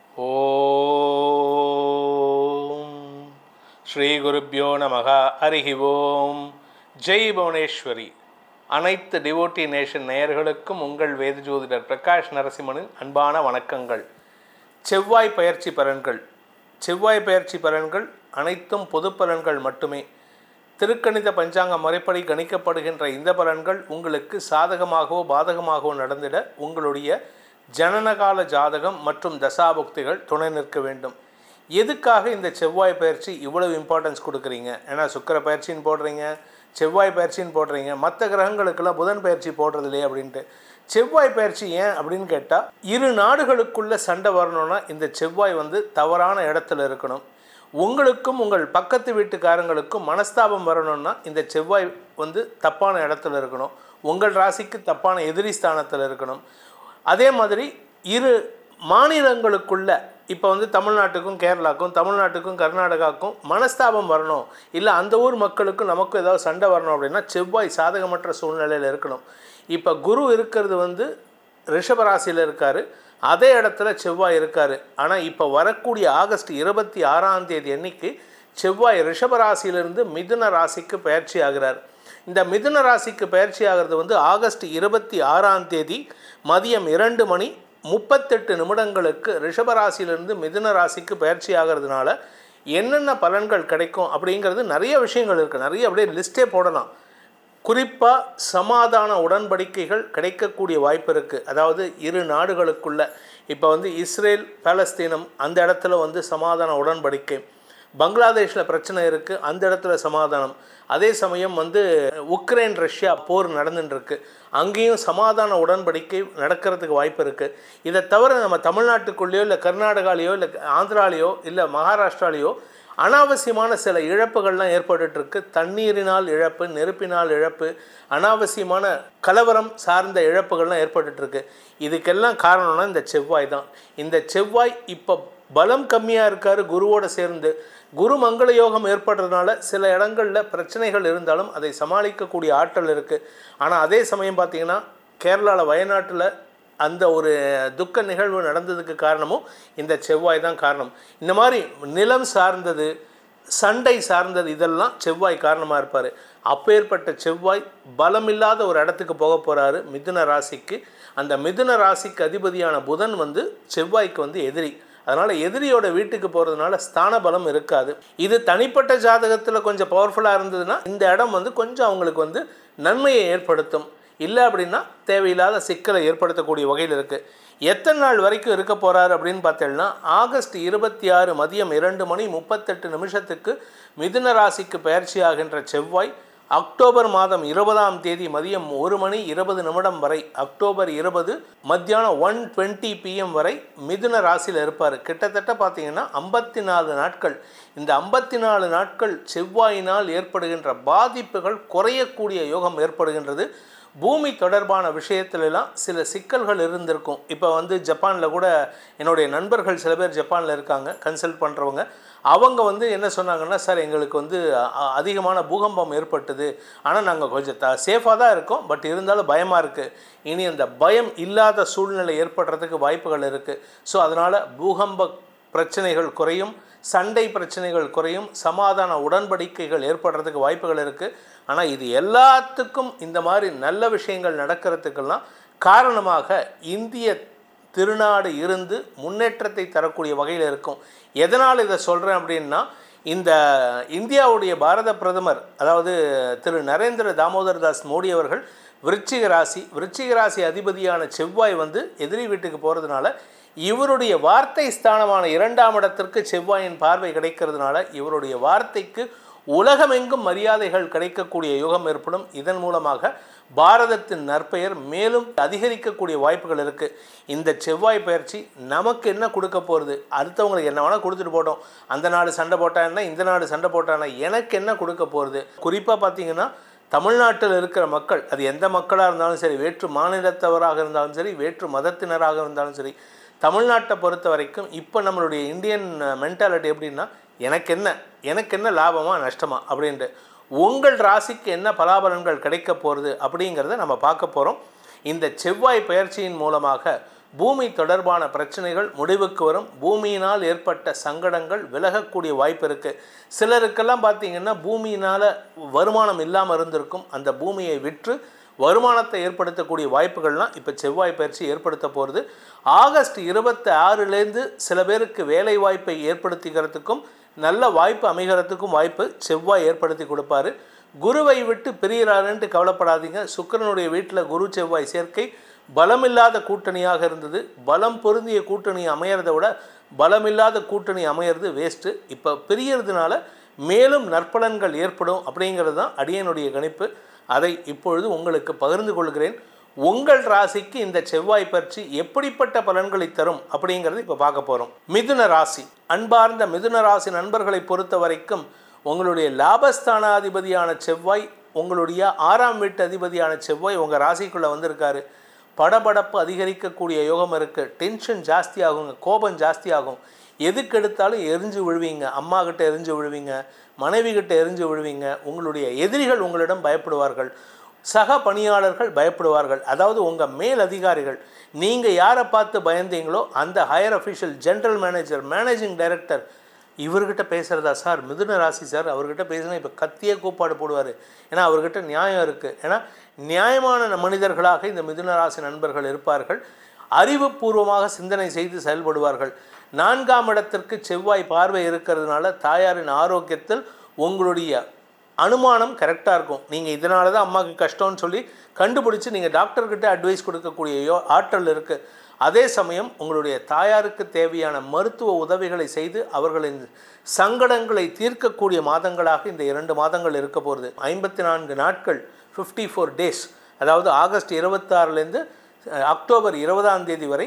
ஓம் ஸ்ரீ குருப்யோ நமக. ஹரிஹி ஓம். ஜெய் புவனேஸ்வரி. அனைத்து டிவோட்டி நேஷன் நேயர்களுக்கும் உங்கள் வேத ஜோதிடர் பிரகாஷ் நரசிம்மனின் அன்பான வணக்கங்கள். செவ்வாய் பயிற்சி பலன்கள். செவ்வாய் பயிற்சி பலன்கள் அனைத்தும் பொது பலன்கள் மட்டுமே. திருக்கணித பஞ்சாங்க முறைப்படி கணிக்கப்படுகின்ற இந்த பலன்கள் உங்களுக்கு சாதகமாகவோ பாதகமாகவோ நடந்திட உங்களுடைய ஜனனகால ஜாதகம் மற்றும் தசாபுக்திகள் துணை நிற்க வேண்டும். எதுக்காக இந்த செவ்வாய் பயிற்சி இவ்வளவு இம்பார்ட்டன்ஸ் கொடுக்குறீங்க? ஏன்னா சுக்கிர பயிற்சின்னு போடுறீங்க, செவ்வாய் பயிற்சின்னு போடுறீங்க, மற்ற கிரகங்களுக்கெல்லாம் புதன் பயிற்சி போடுறது இல்லையே அப்படின்ட்டு. செவ்வாய் பயிற்சி ஏன் அப்படின்னு கேட்டால், இரு நாடுகளுக்குள்ளே சண்டை வரணும்னா இந்த செவ்வாய் தவறான இடத்துல இருக்கணும். உங்களுக்கும் உங்கள் பக்கத்து வீட்டுக்காரங்களுக்கும் மனஸ்தாபம் வரணும்னா இந்த செவ்வாய் தப்பான இடத்துல இருக்கணும். உங்கள் ராசிக்கு தப்பான எதிரி ஸ்தானத்தில் இருக்கணும். அதே மாதிரி இரு மாநிலங்களுக்குள்ள இப்போ தமிழ்நாட்டுக்கும் கேரளாவுக்கும், தமிழ்நாட்டுக்கும் கர்நாடகாவுக்கும் மனஸ்தாபம் வரணும், இல்லை அந்த ஊர் மக்களுக்கும் நமக்கும் ஏதாவது சண்டை வரணும் அப்படின்னா செவ்வாய் சாதகமற்ற சூழ்நிலையில் இருக்கணும். இப்போ குரு இருக்கிறது ரிஷபராசியில் இருக்கார், அதே இடத்துல செவ்வாய் இருக்கார். ஆனால் இப்போ வரக்கூடிய ஆகஸ்ட் 26 அன்னைக்கு செவ்வாய் ரிஷபராசியிலிருந்து மிதுன ராசிக்கு பயிற்சி ஆகிறார். இந்த மிதுன ராசிக்கு பயிற்சி ஆகிறது ஆகஸ்ட் 26 மதியம் 2:38 ரிஷபராசியிலிருந்து மிதுன ராசிக்கு பயிற்சி ஆகிறதுனால என்னென்ன பலன்கள் கிடைக்கும் அப்படிங்கிறது நிறைய விஷயங்கள் இருக்குது. நிறைய அப்படியே லிஸ்ட்டே போடலாம். குறிப்பாக சமாதான உடன்படிக்கைகள் கிடைக்கக்கூடிய வாய்ப்பு இருக்குது. அதாவது இரு நாடுகளுக்குள்ள இப்போ இஸ்ரேல் பாலஸ்தீனம் அந்த இடத்துல சமாதான உடன்படிக்கை, பங்களாதேஷில் பிரச்சனை இருக்குது, அந்த இடத்துல சமாதானம். அதே சமயம் உக்ரைன் ரஷ்யா போர் நடந்துட்டுருக்கு, அங்கேயும் சமாதான உடன்படிக்கை நடக்கிறதுக்கு வாய்ப்பு இருக்குது. இதை தவிர நம்ம தமிழ்நாட்டுக்குள்ளேயோ இல்லை கர்நாடகாலேயோ இல்லை ஆந்திராலேயோ இல்லை மகாராஷ்டிராலேயோ அனாவசியமான சில இழப்புகள்லாம் ஏற்பட்டுருக்கு. தண்ணீரினால் இழப்பு, நெருப்பினால் இழப்பு, அனாவசியமான கலவரம் சார்ந்த இழப்புகள்லாம் ஏற்பட்டுருக்கு. இதுக்கெல்லாம் காரணம்னா இந்த செவ்வாய் தான். இந்த செவ்வாய் இப்போ பலம் கம்மியாக இருக்கார் குருவோடு சேர்ந்து. குரு மங்கள யோகம் ஏற்படுறதுனால சில இடங்களில் பிரச்சனைகள் இருந்தாலும் அதை சமாளிக்கக்கூடிய ஆற்றல் இருக்குது. ஆனால் அதே சமயம் பார்த்திங்கன்னா கேரளாவில் வயநாட்டில் அந்த ஒரு துக்க நிகழ்வு நடந்ததுக்கு காரணமும் இந்த செவ்வாய் தான் காரணம். இந்த மாதிரி நிலம் சார்ந்தது, சண்டை சார்ந்தது, இதெல்லாம் செவ்வாய் காரணமாக இருப்பார். அப்பேற்பட்ட செவ்வாய் பலமில்லாத ஒரு இடத்துக்கு போக போகிறாரு, மிதுன ராசிக்கு. அந்த மிதுன ராசிக்கு அதிபதியான புதன் செவ்வாய்க்கு எதிரி. அதனால் எதிரியோட வீட்டுக்கு போகிறதுனால ஸ்தான பலம் இருக்காது. இது தனிப்பட்ட ஜாதகத்தில் கொஞ்சம் பவர்ஃபுல்லாக இருந்ததுன்னா இந்த இடம் கொஞ்சம் அவங்களுக்கு நன்மையை ஏற்படுத்தும். இல்லை அப்படின்னா தேவையில்லாத சிக்கலை ஏற்படுத்தக்கூடிய வகையில் இருக்குது. எத்தனை நாள் வரைக்கும் இருக்க போகிறார் அப்படின்னு பார்த்தோம்னா, ஆகஸ்ட் 26 மதியம் 2:38 மிதுன ராசிக்கு பயிற்சி ஆகின்ற செவ்வாய் அக்டோபர் மாதம் 20 மதியம் 1:20 வரை, அக்டோபர் 20 மத்தியானம் 1:20 PM வரை மிதுன ராசியில் இருப்பார். கிட்டத்தட்ட பார்த்தீங்கன்னா 54 நாட்கள். இந்த 54 நாட்கள் செவ்வாயினால் ஏற்படுகின்ற பாதிப்புகள் குறையக்கூடிய யோகம் ஏற்படுகின்றது. பூமி தொடர்பான விஷயத்துலலாம் சில சிக்கல்கள் இருந்திருக்கும். இப்போ ஜப்பானில் கூட என்னுடைய நண்பர்கள் சில பேர் ஜப்பானில் இருக்காங்க, கன்சல்ட் பண்ணுறவங்க. அவங்க என்ன சொன்னாங்கன்னா, சார் எங்களுக்கு அதிகமான பூகம்பம் ஏற்பட்டது, ஆனால் நாங்கள் கொஞ்சம் சேஃபாக தான் இருக்கோம், பட் இருந்தாலும் பயமாக இருக்குது. இனி அந்த பயம் இல்லாத சூழ்நிலை ஏற்படுறதுக்கு வாய்ப்புகள் இருக்குது. ஸோ அதனால் பூகம்ப பிரச்சனைகள் குறையும், சண்டை பிரச்சனைகள் குறையும், சமாதான உடன்படிக்கைகள் ஏற்படுறதுக்கு வாய்ப்புகள் இருக்குது. ஆனால் இது எல்லாத்துக்கும் இந்த மாதிரி நல்ல விஷயங்கள் நடக்கிறதுக்கெல்லாம் காரணமாக இந்திய திருநாடு இருந்து முன்னேற்றத்தை தரக்கூடிய வகையில் இருக்கும். எதனால் இதை சொல்கிறேன் அப்படின்னா, இந்த இந்தியாவுடைய பாரத பிரதமர் அதாவது திரு நரேந்திர தாமோதர் தாஸ் மோடி அவர்கள் விருச்சிக ராசி அதிபதியான செவ்வாய் எதிரி வீட்டுக்கு போகிறதுனால இவருடைய வார்த்தை ஸ்தானமான 2ஆம் இடத்திற்கு செவ்வாயின் பார்வை கிடைக்கிறதுனால இவருடைய வார்த்தைக்கு உலகமெங்கும் மரியாதைகள் கிடைக்கக்கூடிய யோகம் ஏற்படும். இதன் மூலமாக பாரதத்தின் நற்பெயர் மேலும் அதிகரிக்கக்கூடிய வாய்ப்புகள் இருக்குது. இந்த செவ்வாய் பயிற்சி நமக்கு என்ன கொடுக்க போகிறது? அடுத்தவங்களுக்கு என்ன வேணால் கொடுத்துட்டு போட்டோம். அந்த நாடு சண்டை போட்டா என்ன, இந்த நாடு சண்டை போட்டானா, எனக்கு என்ன கொடுக்க போகிறது? குறிப்பாக பார்த்திங்கன்னா தமிழ்நாட்டில் இருக்கிற மக்கள், அது எந்த மக்களாக இருந்தாலும் சரி, வேற்று மாநிலத்தவராக இருந்தாலும் சரி, வேற்று மதத்தினராக இருந்தாலும் சரி, தமிழ்நாட்டை பொறுத்த வரைக்கும் இப்போ நம்மளுடைய இந்தியன் மென்டாலிட்டி எப்படின்னா, எனக்கு என்ன லாபமா நஷ்டமா அப்படின்ட்டு. உங்கள் ராசிக்கு என்ன பலாபலன்கள் கிடைக்க போகிறது அப்படிங்கிறத நம்ம பார்க்க போகிறோம். இந்த செவ்வாய் பயிற்சியின் மூலமாக பூமி தொடர்பான பிரச்சனைகள் முடிவுக்கு வரும். பூமியினால் ஏற்பட்ட சங்கடங்கள் விலகக்கூடிய வாய்ப்பு இருக்குது. சிலருக்கெல்லாம் பார்த்திங்கன்னா பூமியினால் வருமானம் இல்லாமல் இருந்திருக்கும். அந்த பூமியை விற்று வருமானத்தை ஏற்படுத்தக்கூடிய வாய்ப்புகள்லாம் இப்போ செவ்வாய் பயிற்சி ஏற்படுத்த போகிறது. ஆகஸ்ட் 26லேருந்து சில பேருக்கு வேலை வாய்ப்பை ஏற்படுத்திக்கிறதுக்கும் நல்ல வாய்ப்பு அமைகிறதுக்கும் வாய்ப்பு செவ்வாய் ஏற்படுத்தி கொடுப்பாரு. குருவை விட்டு பிரிகிறாருன்ட்டு கவலைப்படாதீங்க. சுக்கிரனுடைய வீட்டில் குரு செவ்வாய் சேர்க்கை பலமில்லாத கூட்டணியாக இருந்தது. பலம் பொருந்திய கூட்டணி அமையறதை விட பலமில்லாத கூட்டணி அமையிறது வேஸ்ட்டு. இப்போ பிரியறதுனால மேலும் நற்பலன்கள் ஏற்படும் அப்படிங்கிறது தான் அடியனுடைய கணிப்பு. அதை இப்பொழுது உங்களுக்கு பகிர்ந்து கொள்கிறேன். உங்கள் ராசிக்கு இந்த செவ்வாய் பயிற்சி எப்படிப்பட்ட பலன்களை தரும் அப்படிங்கிறது இப்போ பார்க்க போகிறோம். மிதுன ராசி. அன்பார்ந்த மிதுன ராசி நண்பர்களை பொறுத்த வரைக்கும் உங்களுடைய லாபஸ்தானாதிபதியான செவ்வாய், உங்களுடைய 6ஆம் வீட்டு அதிபதியான செவ்வாய் உங்கள் ராசிக்குள்ளே வந்திருக்காரு. படபடப்பு அதிகரிக்கக்கூடிய யோகம் இருக்குது. டென்ஷன் ஜாஸ்தி ஆகுங்க, கோபம் ஜாஸ்தி ஆகும். எதுக்கு எடுத்தாலும் எரிஞ்சு விழுவீங்க. அம்மா கிட்ட எரிஞ்சு விழுவீங்க, மனைவி கிட்ட எரிஞ்சு விழுவீங்க. உங்களுடைய எதிரிகள் உங்களிடம் பயப்படுவார்கள், சக பணியாளர்கள் பயப்படுவார்கள். அதாவது உங்கள் மேல் அதிகாரிகள், நீங்கள் யாரை பார்த்து பயந்தீங்களோ அந்த higher official, general manager, managing director, இவர்கிட்ட பேசுகிறதா சார், மிதுன ராசி சார், அவர்கிட்ட பேசினா இப்போ கத்தியே கூப்பாடு போடுவார். ஏன்னா அவர்கிட்ட நியாயம் இருக்குது. ஏன்னா நியாயமான மனிதர்களாக இந்த மிதுன ராசி நண்பர்கள் இருப்பார்கள். அறிவுபூர்வமாக சிந்தனை செய்து செயல்படுவார்கள். 4ஆம் இடத்திற்கு செவ்வாய் பார்வை இருக்கிறதுனால தாயாரின் ஆரோக்கியத்தில் உங்களுடைய அனுமானம் கரெக்டாக இருக்கும். நீங்கள் இதனால தான் அம்மாவுக்கு கஷ்டம்னு சொல்லி கண்டுபிடிச்சி நீங்கள் டாக்டர்கிட்ட அட்வைஸ் கொடுக்கக்கூடிய ஆற்றல் இருக்குது. அதே சமயம் உங்களுடைய தாயாருக்கு தேவையான மருத்துவ உதவிகளை செய்து அவர்களின் சங்கடங்களை தீர்க்கக்கூடிய மாதங்களாக இந்த 2 மாதங்கள் இருக்க போகிறது. 54 நாட்கள், 54 டேஸ், அதாவது ஆகஸ்ட் 26லேருந்து அக்டோபர் 20ஆம் தேதி வரை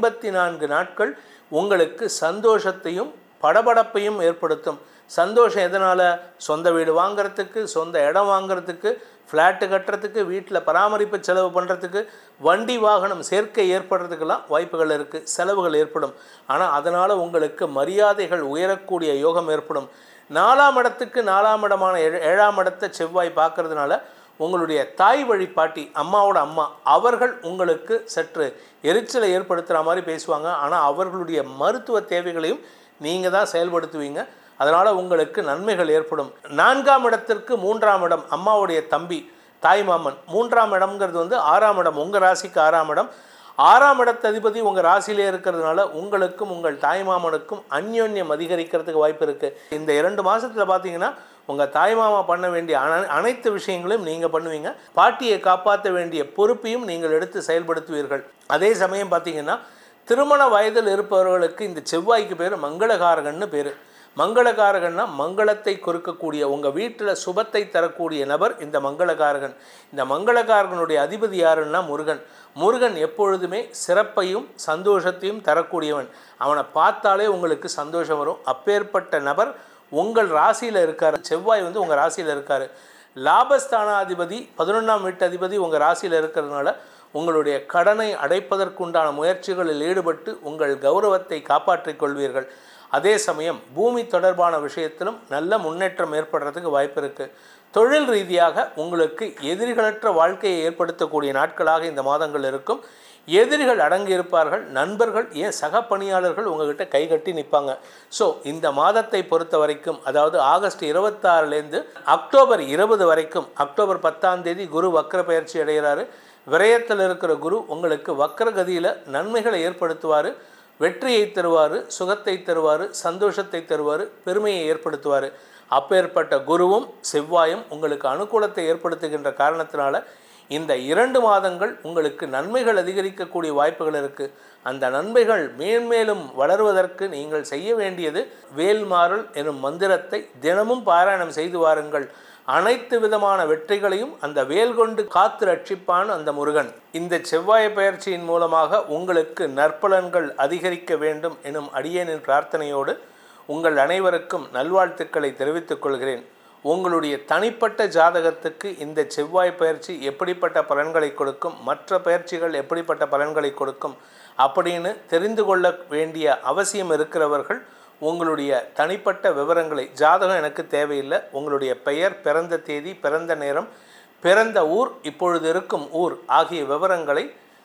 54 நாட்கள் உங்களுக்கு சந்தோஷத்தையும் படபடப்பையும் ஏற்படுத்தும். சந்தோஷம் எதனால்? சொந்த வீடு வாங்கிறதுக்கு, சொந்த இடம் வாங்கிறதுக்கு, ஃப்ளாட்டு கட்டுறதுக்கு, வீட்டில் பராமரிப்பு செலவு பண்ணுறதுக்கு, வண்டி வாகனம் சேர்க்கை ஏற்படுறதுக்கெல்லாம் வாய்ப்புகள் இருக்குது. செலவுகள் ஏற்படும். ஆனால் அதனால் உங்களுக்கு மரியாதைகள் உயரக்கூடிய யோகம் ஏற்படும். 4ஆம் இடத்துக்கு 4ஆம் இடமான 7ஆம் இடத்தை செவ்வாய் பார்க்கறதுனால உங்களுடைய தாய் வழி பாட்டி, அம்மாவோட அம்மா, அவர்கள் உங்களுக்கு சற்று எரிச்சலை ஏற்படுத்துகிற மாதிரி பேசுவாங்க. ஆனால் அவர்களுடைய மருத்துவ தேவைகளையும் நீங்கள் தான் செயல்படுத்துவீங்க. அதனால் உங்களுக்கு நன்மைகள் ஏற்படும். 4ஆம் இடத்திற்கு 3ஆம் இடம், அம்மாவுடைய தம்பி, தாய் மாமன். 3ஆம் இடம்ங்கிறது வந்து 6ஆம் இடம், உங்கள் ராசிக்கு 6ஆம் இடம். 6ஆம் இடத்து அதிபதி உங்கள் ராசியிலே இருக்கிறதுனால உங்களுக்கும் உங்கள் தாய் மாமனுக்கும் அந்யோன்யம் அதிகரிக்கிறதுக்கு வாய்ப்பு இருக்குது. இந்த 2 மாதத்தில் பார்த்தீங்கன்னா உங்கள் தாய் மாமா பண்ண வேண்டிய அனைத்து விஷயங்களையும் நீங்கள் பண்ணுவீங்க. பாட்டியை காப்பாற்ற வேண்டிய பொறுப்பையும் நீங்கள் எடுத்து செயல்படுத்துவீர்கள். அதே சமயம் பார்த்தீங்கன்னா திருமண வயதில் இருப்பவர்களுக்கு இந்த செவ்வாய்க்கு பேர் மங்களகாரகன்னு பேர். மங்களகாரகன்னா மங்களத்தை கொடுக்கக்கூடிய, உங்கள் வீட்டில் சுபத்தை தரக்கூடிய நபர் இந்த மங்களகாரகன். இந்த மங்களகாரகனுடைய அதிபதி யாருன்னா முருகன். முருகன் எப்பொழுதுமே சிறப்பையும் சந்தோஷத்தையும் தரக்கூடியவன். அவனை பார்த்தாலே உங்களுக்கு சந்தோஷம் வரும். அப்பேற்பட்ட நபர் உங்கள் ராசியில் இருக்கார். செவ்வாய் வந்து உங்கள் ராசியில் இருக்கார். லாபஸ்தானாதிபதி 11ஆம் வீட்டு அதிபதி உங்கள் ராசியில் இருக்கிறதுனால உங்களுடைய கடனை அடைப்பதற்குண்டான முயற்சிகளில் ஈடுபட்டு உங்கள் கௌரவத்தை காப்பாற்றிக் கொள்வீர்கள். அதே சமயம் பூமி தொடர்பான விஷயத்திலும் நல்ல முன்னேற்றம் ஏற்படுறதுக்கு வாய்ப்பு இருக்குது. தொழில் ரீதியாக உங்களுக்கு எதிரிகளற்ற வாழ்க்கையை ஏற்படுத்தக்கூடிய நாட்களாக இந்த மாதங்கள் இருக்கும். எதிரிகள் அடங்கி இருப்பார்கள். நண்பர்கள், ஏன் சக பணியாளர்கள் உங்கள்கிட்ட கைகட்டி நிற்பாங்க. ஸோ இந்த மாதத்தை பொறுத்த வரைக்கும், அதாவது ஆகஸ்ட் 26லேருந்து அக்டோபர் 20 வரைக்கும், அக்டோபர் 10ஆம் தேதி குரு வக்ர பயிற்சி அடைகிறாரு. விரயத்தில் இருக்கிற குரு உங்களுக்கு வக்ரகதியில் நன்மைகளை ஏற்படுத்துவார். வெற்றியை தருவார், சுகத்தை தருவார், சந்தோஷத்தை தருவார், பெருமையை ஏற்படுத்துவார். அப்பேற்பட்ட குருவும் செவ்வாயும் உங்களுக்கு அனுகூலத்தை ஏற்படுத்துகின்ற காரணத்தினால இந்த 2 மாதங்கள் உங்களுக்கு நன்மைகள் அதிகரிக்கக்கூடிய வாய்ப்புகள் இருக்குது. அந்த நன்மைகள் மேன்மேலும் வளருவதற்கு நீங்கள் செய்ய வேண்டியது வேல்மாறல் எனும் மந்திரத்தை தினமும் பாராயணம் செய்து வாருங்கள். அனைத்து விதமான வெற்றிகளையும் அந்த வேல் கொண்டு காத்து ரட்சிப்பான் அந்த முருகன். இந்த செவ்வாய் பயிற்சியின் மூலமாக உங்களுக்கு நற்பலன்கள் அதிகரிக்க வேண்டும் எனும் அடியேனின் பிரார்த்தனையோடு உங்கள் அனைவருக்கும் நல்வாழ்த்துக்களை தெரிவித்துக் கொள்கிறேன். உங்களுடைய தனிப்பட்ட ஜாதகத்துக்கு இந்த செவ்வாய் பயிற்சி எப்படிப்பட்ட பலன்களை கொடுக்கும், மற்ற பயிற்சிகள் எப்படிப்பட்ட பலன்களை கொடுக்கும் அப்படின்னு தெரிந்து கொள்ள வேண்டிய அவசியம் இருக்கிறவர்கள் உங்களுடைய தனிப்பட்ட விவரங்களை, ஜாதகம் எனக்கு தேவையில்லை, உங்களுடைய பெயர், பிறந்த தேதி, பிறந்த நேரம், பிறந்த ஊர், இப்பொழுது இருக்கும் ஊர் ஆகிய விவரங்களை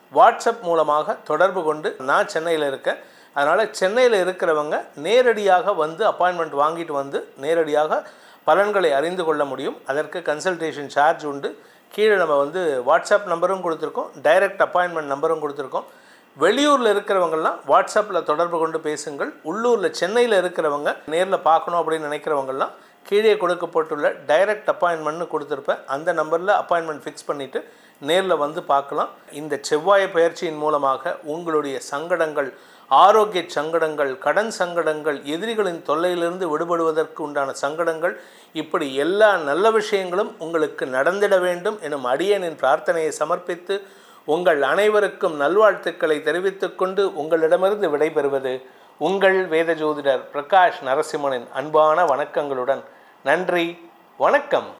வாட்ஸ்அப் மூலமாக தொடர்பு கொண்டு, நான் சென்னையில் இருக்கேன், அதனால் சென்னையில் இருக்கிறவங்க நேரடியாக வந்து அப்பாயின்மெண்ட் வாங்கிட்டு வந்து நேரடியாக பலன்களை அறிந்து கொள்ள முடியும். அதற்கு கன்சல்டேஷன் சார்ஜ் உண்டு. கீழே நம்ம வந்து வாட்ஸ்அப் நம்பரும் கொடுத்துருக்கோம், டைரக்ட் அப்பாயின்மெண்ட் நம்பரும் கொடுத்துருக்கோம். வெளியூரில் இருக்கிறவங்கலாம் வாட்ஸ்அப்பில் தொடர்பு கொண்டு பேசுங்கள். உள்ளூரில் சென்னையில் இருக்கிறவங்க நேரில் பார்க்கணும் அப்படின்னு நினைக்கிறவங்கலாம் கீழே கொடுக்கப்பட்டுள்ள டைரக்ட் அப்பாயின்மெண்ட்னு கொடுத்துருப்பேன். அந்த நம்பரில் அப்பாயின்மெண்ட் ஃபிக்ஸ் பண்ணிவிட்டு நேரில் வந்து பார்க்கலாம். இந்த செவ்வாய் பயிற்சியின் மூலமாக உங்களுடைய சங்கடங்கள், ஆரோக்கிய சங்கடங்கள், கடன் சங்கடங்கள், எதிரிகளின் தொல்லையிலிருந்து விடுபடுவதற்கு உண்டான சங்கடங்கள், இப்படி எல்லா நல்ல விஷயங்களும் உங்களுக்கு நடந்திட வேண்டும் எனும் அடியேனின் பிரார்த்தனையை சமர்ப்பித்து உங்கள் அனைவருக்கும் நல்வாழ்த்துக்களை தெரிவித்துக்கொண்டு உங்களிடமிருந்து விடைபெறுவது உங்கள் வேத ஜோதிடர் பிரகாஷ் நரசிம்மனின் அன்பான வணக்கங்களுடன். நன்றி, வணக்கம்.